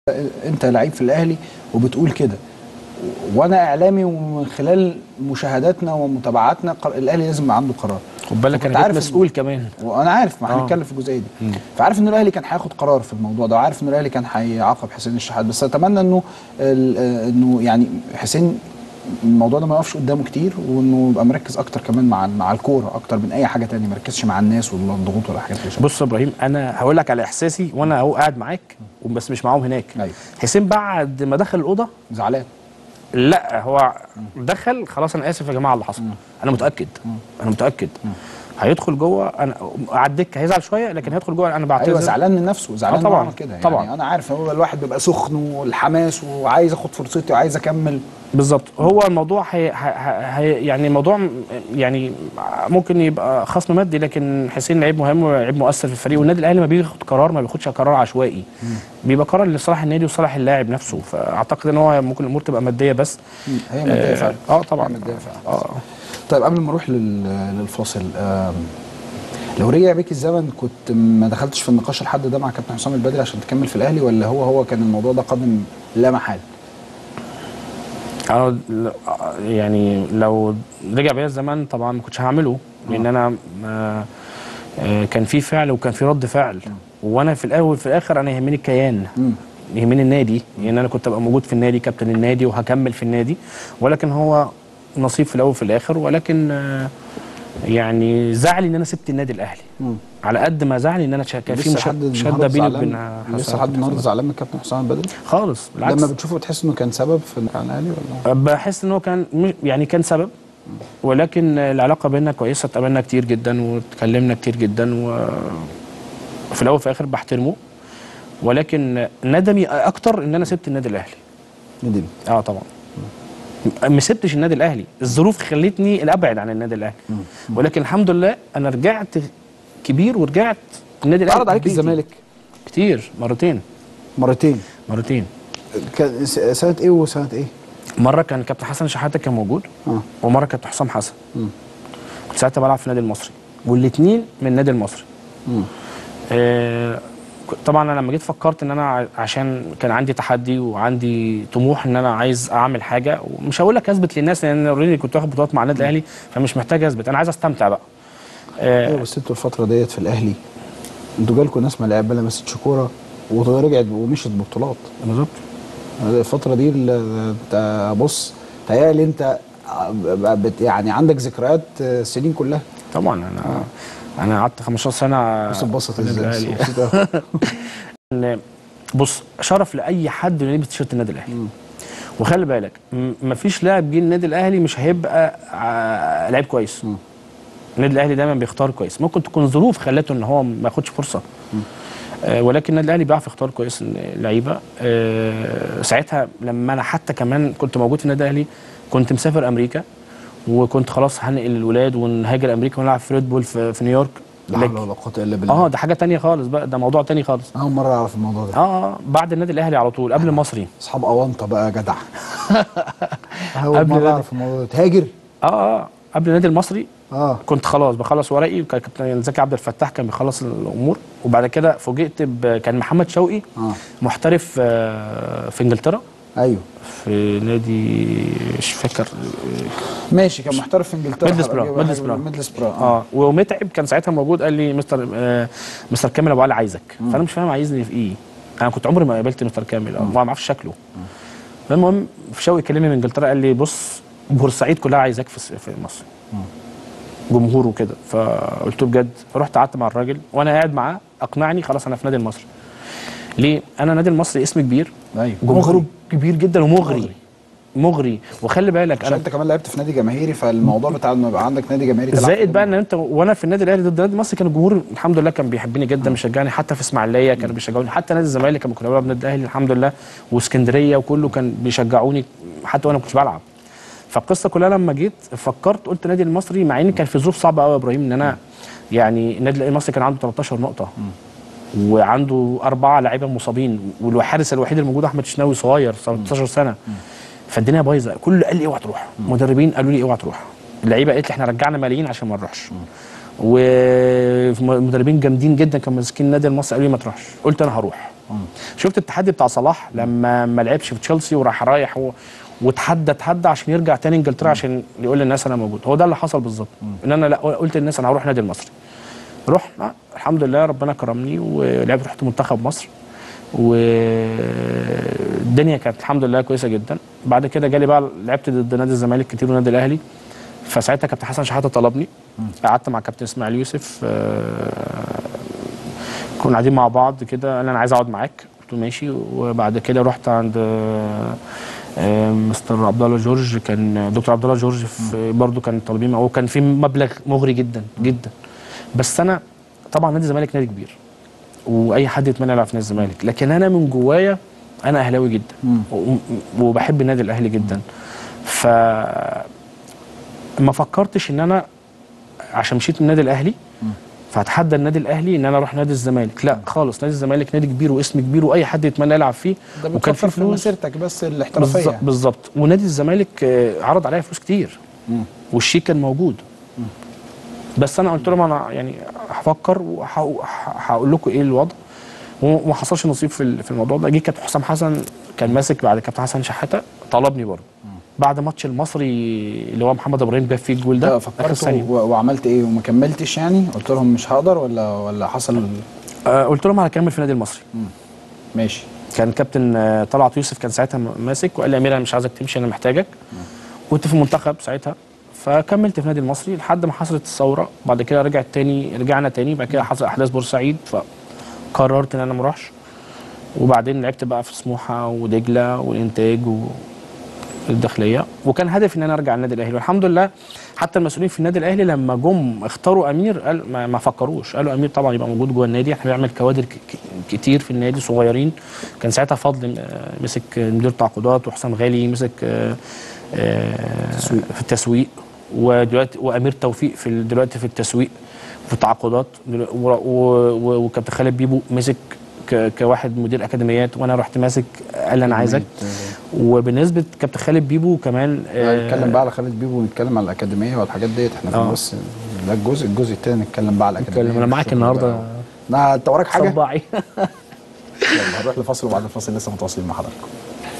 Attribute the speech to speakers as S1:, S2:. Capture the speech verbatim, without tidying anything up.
S1: انت لعيب في الاهلي وبتقول كده، وانا اعلامي ومن خلال مشاهداتنا ومتابعاتنا الاهلي لازم يبقى عنده قرار.
S2: خد بالك انا كنت مسؤول كمان،
S1: وانا عارف ما هنتكلم في الجزئيه دي. مم. فعارف ان الاهلي كان هياخد قرار في الموضوع ده، وعارف ان الاهلي كان هيعاقب حسين الشحات، بس اتمنى انه انه يعني حسين الموضوع ده ما يقفش قدامه كتير، وانه يبقى مركز اكتر كمان مع مع الكوره اكتر من اي حاجه ثانيه، ما يركزش مع الناس والضغوط ولا حاجات كده.
S2: بص يا ابراهيم، انا هقول لك على احساسي وانا اهو قاعد معاك بس مش معاهم هناك.
S1: أيوة.
S2: حسين بعد ما دخل الاوضه
S1: زعلان؟
S2: لا، هو دخل خلاص، انا اسف يا جماعه اللي حصل. مم. انا متاكد مم. انا متاكد مم. هيدخل جوه، انا على الدكه هيزعل شويه لكن هيدخل جوه. انا بعتذر.
S1: ايوه زعلان من نفسه، زعلان
S2: آه طبعا
S1: كده يعني.
S2: طبعا
S1: انا عارف هو الواحد بيبقى سخن والحماس وعايز اخد فرصتي وعايز اكمل.
S2: بالظبط. هو الموضوع هي هي يعني الموضوع يعني ممكن يبقى خصم مادي، لكن حسين لعيب مهم ولعيب مؤثر في الفريق، والنادي الاهلي ما بياخد قرار ما بياخدش قرار عشوائي. مم. بيبقى قرار لصالح النادي وصالح اللاعب نفسه، فاعتقد ان هو ممكن الامور تبقى ماديه بس.
S1: مم. هي ماديه فعلا.
S2: اه طبعا
S1: ماديه فعلا. اه طيب قبل ما نروح للفاصل، لو رجع بيك الزمن كنت ما دخلتش في النقاش الحد ده مع كابتن حسام البدري عشان تكمل في الاهلي، ولا هو هو كان الموضوع ده قادم لا محال؟
S2: انا يعني لو رجع بيا الزمن طبعا ما كنتش هعمله، لان انا آه كان في فعل وكان في رد فعل، وانا في الاول وفي الاخر انا يهمني الكيان، يهمني النادي، لان يعني انا كنت ابقى موجود في النادي كابتن النادي وهكمل في النادي، ولكن هو نصيب في الاول وفي الاخر. ولكن آه يعني زعلي ان انا سبت النادي الاهلي. مم. على قد ما زعلي ان انا كان في شده بيني وبين
S1: لسه لحد النهارده زعلان من كابتن حسام البدري
S2: خالص. بالعكس،
S1: لما بتشوفه بتحس انه كان سبب في الاهلي ولا؟
S2: بحس ان هو كان يعني كان سبب، ولكن العلاقه بيننا كويسه، اتقابلنا كتير جدا واتكلمنا كتير جدا، وفي الاول وفي الاخر بحترمه، ولكن ندمي اكتر ان انا سبت النادي الاهلي.
S1: ندمي؟
S2: اه طبعا. ما سبتش النادي الاهلي، الظروف خلتني ابعد عن النادي الاهلي، ولكن الحمد لله انا رجعت كبير ورجعت النادي الاهلي.
S1: عرض عليك الزمالك
S2: كتير، مرتين
S1: مرتين
S2: مرتين
S1: كان سنه ايه وسنه ايه؟
S2: مره كان كابتن حسن شحاته كان موجود، آه. ومره كابتن حسام حسن. مم. كنت ساعتها بلعب في النادي المصري، والاثنين من النادي المصري. آه طبعا انا لما جيت فكرت ان انا عشان كان عندي تحدي وعندي طموح ان انا عايز اعمل حاجه، ومش هقول لك اثبت للناس لان اوريدي كنت واخد بطولات مع النادي الاهلي، فمش محتاج اثبت، انا عايز استمتع بقى.
S1: آه ايوه بس انتوا الفتره ديت في الاهلي انتوا جالكم ناس ما لعب ما لمستش كوره ورجعت ومشت ببطولات.
S2: بالظبط.
S1: الفتره دي انت بص تهيألي انت يعني عندك ذكريات السنين كلها.
S2: طبعا انا آه. انا قعدت خمستاشر سنه.
S1: بص اتبسط ازاي.
S2: بص، شرف لاي حد انه يلبس تيشيرت النادي الاهلي. وخلي بالك مفيش لاعب جه النادي الاهلي مش هيبقى لعيب كويس. م. النادي الاهلي دايما بيختار كويس، ممكن تكون ظروف خلته ان هو ما ياخدش فرصه، آه ولكن النادي الاهلي بيعرف يختار كويس اللعيبه. آه ساعتها لما انا حتى كمان كنت موجود في النادي الاهلي، كنت مسافر امريكا وكنت خلاص هنقل الولاد ونهاجر امريكا ونلعب في ريد بول في, في نيويورك.
S1: لا حول ولا قوه الا بالله.
S2: اه ده حاجه ثانيه خالص بقى، ده موضوع ثاني خالص.
S1: اول مره اعرف الموضوع ده.
S2: اه بعد النادي الاهلي على طول، قبل المصري.
S1: اصحاب اونطه بقى جدع. اول مره اعرف الموضوع ده. تهاجر؟
S2: اه اه قبل النادي المصري.
S1: اه
S2: كنت خلاص بخلص ورقي، وكابتن زكي عبد الفتاح كان بيخلص الامور، وبعد كده فوجئت كان محمد شوقي آه. محترف آه في انجلترا.
S1: ايوه
S2: في نادي مش فاكر.
S1: ماشي كان محترف في انجلترا.
S2: ميدلسبرا
S1: ميدلسبرا ميدلسبرا
S2: اه ومتعب كان ساعتها موجود، قال لي مستر آه مستر كامل ابو علي عايزك. مم. فانا مش فاهم عايزني في ايه، انا كنت عمري ما قابلت مستر كامل او ما اعرفش شكله. فالمهم شوقي كلمني من انجلترا قال لي بص بورسعيد كلها عايزاك في في مصر. مم. جمهور وكده. فقلت له بجد؟ فرحت قعدت مع الراجل وانا قاعد معاه اقنعني خلاص انا في نادي المصري. ليه؟ انا نادي المصري اسم كبير.
S1: ايوه
S2: جمهوره كبير جدا ومغري. مغري, مغري. وخلي بالك
S1: انا انت كمان لعبت في نادي جماهيري، فالموضوع بتاع انه يبقى عندك نادي جماهيري
S2: زائد بقى ان انت وانا في النادي الاهلي ضد نادي المصري كان الجمهور الحمد لله كان بيحبني جدا، بيشجعني، حتى في اسماعيليه كانوا بيشجعوني، حتى نادي الزمالك لما كنا بنلعب نادي الاهلي الحمد لله واسكندريه وكله كان بيشجعوني حتى وانا ما كنتش بلعب. فالقصه كلها لما جيت فكرت قلت النادي المصري، مع ان كان في ظروف صعبه قوي يا ابراهيم، ان انا يعني النادي المصري كان عنده تلتاشر نقطه وعنده اربعه لاعيبه مصابين، والحارس الوحيد الموجود احمد الشناوي صغير ستاشر سنه، فالدنيا بايظه. كله قال لي اوعى تروح، مدربين قالوا لي اوعى تروح، اللعيبه قالت لي احنا رجعنا ملايين عشان ما نروحش، ومدربين جامدين جدا كانوا ماسكين النادي المصري قالوا لي ما تروحش. قلت انا هروح. شفت التحدي بتاع صلاح لما ما لعبش في تشيلسي وراح رايح و... وتحدى تحدى عشان يرجع تاني انجلترا عشان يقول للناس انا موجود. هو ده اللي حصل بالظبط، ان انا لا قلت للناس انا هروح نادي المصري. رحنا الحمد لله ربنا كرمني ولعبت، رحت منتخب مصر والدنيا كانت الحمد لله كويسه جدا. بعد كده جالي بقى لعبت ضد نادي الزمالك كتير ونادي الاهلي، فساعتها كابتن حسن شحاته طلبني، قعدت مع كابتن اسماعيل يوسف، كنا قاعدين مع بعض كده، قال انا عايز اقعد معاك، قلت له ماشي. وبعد كده رحت عند مستر عبد الله جورج، كان دكتور عبد الله جورج برضه كان طالبين، هو كان في مبلغ مغري جدا جدا، بس انا طبعا نادي الزمالك نادي كبير واي حد يتمنى يلعب في نادي الزمالك، لكن انا من جوايا انا اهلاوي جدا وبحب النادي الاهلي جدا. ف ما فكرتش ان انا عشان مشيت من النادي الاهلي فهتحدى النادي الاهلي ان انا اروح نادي الزمالك، لا خالص، نادي الزمالك نادي كبير واسم كبير واي حد يتمنى يلعب فيه،
S1: وكان في فلوس مسيرتك بس الاحترافيه
S2: بالظبط. ونادي الزمالك عرض عليا فلوس كتير والشيك كان موجود، بس انا قلت لهم انا يعني هفكر وهقول لكم ايه الوضع، وما حصلش نصيب في في الموضوع ده. جه كابتن حسام حسن كان ماسك بعد كابتن حسن شحاته، طلبني برضه بعد ماتش المصري اللي هو محمد ابراهيم جاب فيه الجول ده،
S1: فكرت وعملت ايه وما كملتش يعني؟ قلت لهم مش هقدر ولا ولا حصل؟
S2: آه قلت لهم هكمل في النادي المصري.
S1: مم. ماشي.
S2: كان كابتن طلعت يوسف كان ساعتها ماسك وقال لي يا امير انا مش عايزك تمشي، انا محتاجك. كنت في المنتخب ساعتها، فكملت في النادي المصري لحد ما حصلت الثوره. بعد كده رجعت تاني رجعنا تاني بعد كده حصل احداث بورسعيد، فقررت ان انا ما اروحش. وبعدين لعبت بقى في سموحه ودجله والانتاج والداخليه، وكان هدفي ان انا ارجع النادي الاهلي. والحمد لله حتى المسؤولين في النادي الاهلي لما جم اختاروا امير قال ما, ما فكروش، قالوا امير طبعا يبقى موجود جوه النادي، احنا بنعمل كوادر كتير في النادي صغيرين. كان ساعتها فضل مسك مدير تعاقدات، وحسام غالي مسك في التسويق، ودلوقتي وامير توفيق في دلوقتي في التسويق في التعاقدات، وكابتن خالد بيبو مسك كواحد مدير اكاديميات، وانا رحت ماسك قال لي انا عايزك. وبالنسبه كابتن خالد بيبو كمان
S1: نتكلم بقى على خالد بيبو ونتكلم على الاكاديميه والحاجات ديت، احنا في بس ده الجزء الجزء الثاني نتكلم بقى على الاكاديميه.
S2: انا معاك النهارده.
S1: لا انت وراك حاجه؟
S2: صباعي.
S1: يلا هنروح لفاصل وبعد الفاصل لسه متواصلين مع حضراتكم.